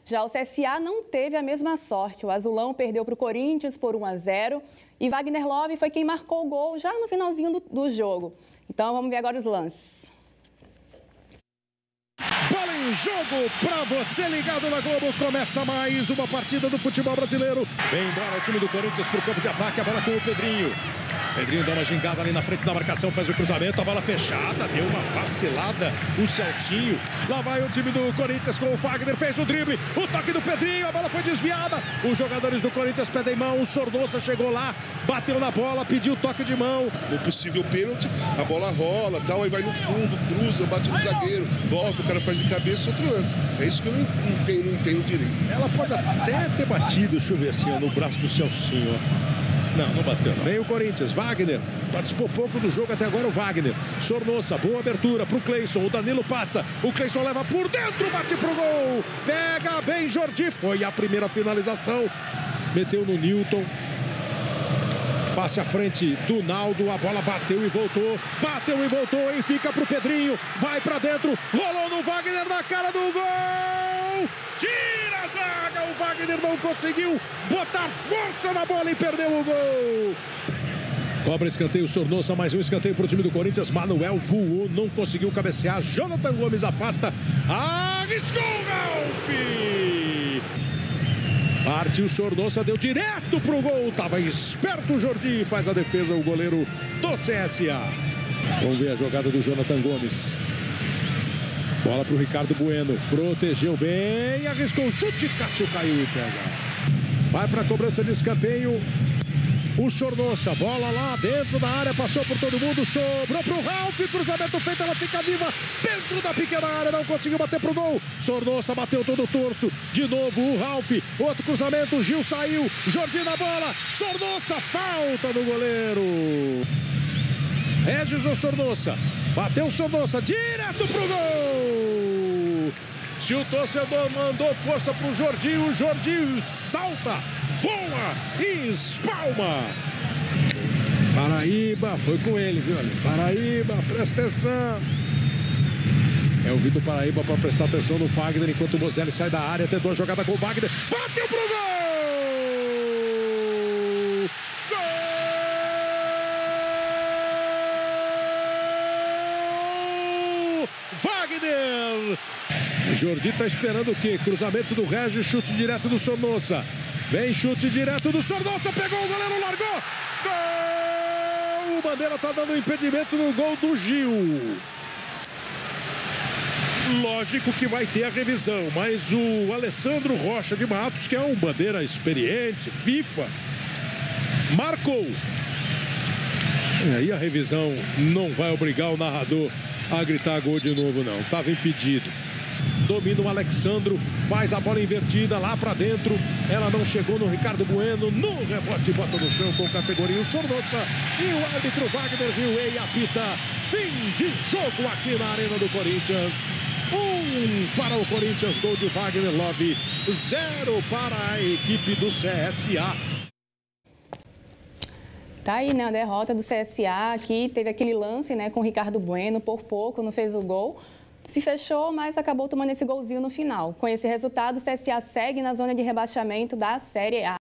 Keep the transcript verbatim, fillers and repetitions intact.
Já o C S A não teve a mesma sorte. O azulão perdeu para o Corinthians por um a zero e Wagner Love foi quem marcou o gol já no finalzinho do, do jogo. Então vamos ver agora os lances. Bola em jogo para você ligado na Globo. Começa mais uma partida do futebol brasileiro. Vem embora o time do Corinthians para o campo de ataque. A bola com o Pedrinho. Pedrinho dá uma gingada ali na frente da marcação, faz o cruzamento, a bola fechada, deu uma vacilada o Celcinho. Lá vai o time do Corinthians com o Fagner, fez o drible, o toque do Pedrinho, a bola foi desviada. Os jogadores do Corinthians pedem mão, o Sornosa chegou lá, bateu na bola, pediu toque de mão. No possível pênalti, a bola rola, tal, aí vai no fundo, cruza, bate no zagueiro, volta, o cara faz de cabeça, outro lance. É isso que eu não entendo, não entendo direito. Ela pode até ter batido, deixa eu ver assim, ó, no braço do Celcinho, ó. Não, não bateu, não. Vem o Corinthians, Wagner, participou pouco do jogo até agora o Wagner. Sornosa, boa abertura pro Cleison, o Danilo passa, o Cleison leva por dentro, bate pro gol, pega bem Jordi, foi a primeira finalização, meteu no Newton. Passe à frente do Naldo, a bola bateu e voltou, bateu e voltou e fica pro Pedrinho, vai pra dentro, rolou no Wagner na cara do gol, tira a zaga, o Wagner não conseguiu botar força na bola e perdeu o gol. Cobra escanteio, Sornosa, mais um escanteio pro time do Corinthians, Manuel voou, não conseguiu cabecear, Jonathan Gomes afasta, arriscou o Ralf! Partiu Sornosa, deu direto pro gol. Tava esperto o Jordi, faz a defesa o goleiro do C S A. Vamos ver a jogada do Jonathan Gomes. Bola pro Ricardo Bueno. Protegeu bem, arriscou o chute, Cássio caiu e pega. Vai pra cobrança de escanteio. O Sornosa, bola lá dentro da área, passou por todo mundo, sobrou pro Ralf, cruzamento feito, ela fica viva dentro da pequena área, não conseguiu bater pro gol. Sornosa bateu todo o torso, de novo o Ralf, outro cruzamento, Gil saiu, Jordi na bola, Sornosa, falta no goleiro. Regis ou Sornosa, bateu o Sornosa, direto pro gol. Se o torcedor mandou força pro Jordi, o Jordi salta, voa e espalma. Paraíba, foi com ele, viu? Paraíba, presta atenção. É o Vitor Paraíba para prestar atenção no Wagner, enquanto o Bozelli sai da área, tentou a jogada com o Wagner, bateu pro gol! Gol! Wagner! O Jordi está esperando o quê? Cruzamento do Regis, chute direto do Sornosa. Vem chute direto do Sornosa, pegou o goleiro, largou. Gol! O Bandeira está dando impedimento no gol do Gil. Lógico que vai ter a revisão, mas o Alessandro Rocha de Matos, que é um bandeira experiente, FIFA, marcou. E aí a revisão não vai obrigar o narrador a gritar gol de novo, não. Estava impedido. Domina o Alexandro, faz a bola invertida lá pra dentro. Ela não chegou no Ricardo Bueno. No rebote, bota no chão com categoria o Sornosa. E o árbitro Wagner viu e apita. Fim de jogo aqui na Arena do Corinthians. Um para o Corinthians, gol de Wagner Love. Zero para a equipe do C S A. Tá aí, né, a derrota do C S A aqui. Teve aquele lance, né, com o Ricardo Bueno. Por pouco não fez o gol. Se fechou, mas acabou tomando esse golzinho no final. Com esse resultado, o C S A segue na zona de rebaixamento da Série A.